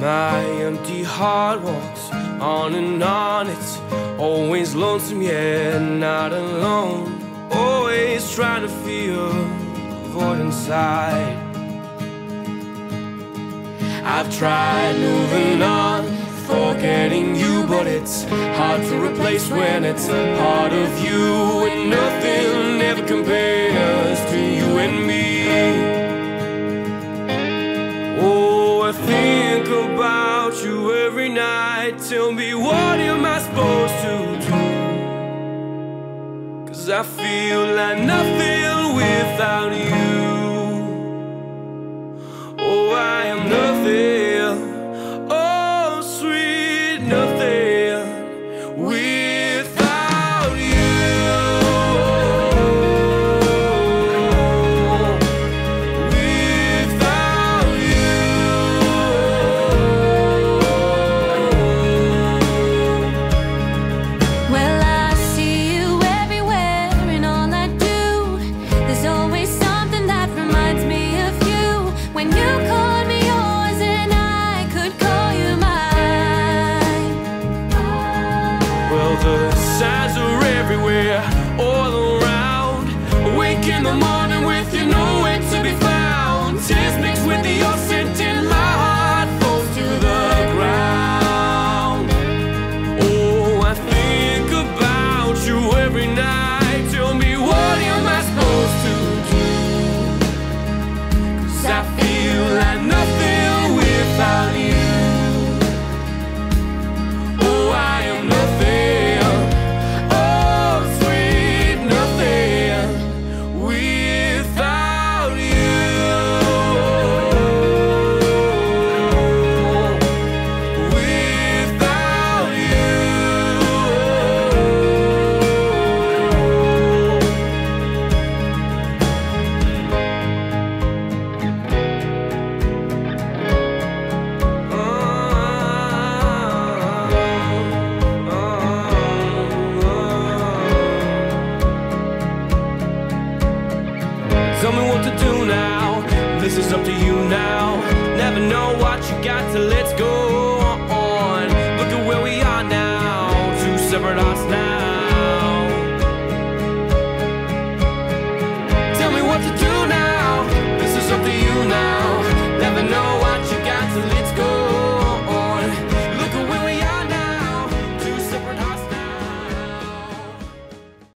My empty heart walks on and on. It's always lonesome, yeah, not alone. Always trying to feel the void inside. I've tried moving on, forgetting you, but it's hard to replace when it's part of you. And nothing ever compares to you and me. Oh, I think about you every night. Tell me, what am I supposed to do? 'Cause I feel like nothing without you. Oh, I am nothing. Oh, sweet nothing without you. Without you. Well, I see you everywhere in all I do. There's always something that reminds me of you. When you called me yours and I could call you mine. Well, the signs are everywhere, all around. Awake in the morning with you nowhere to be found. Tears mixed with your scent and my heart falls to the ground. Oh, I think about you every night. Tell me, what am I supposed to do? 'Cause I feel like nothing without you. Oh, I am nothing. Oh, sweet nothing without you. Without you. Tell me what to do now. This is up to you now. Never know what you got till let's go on. Look at where we are now. Two separate hearts now. Tell me what to do now. This is up to you now. Never know what you got till let's go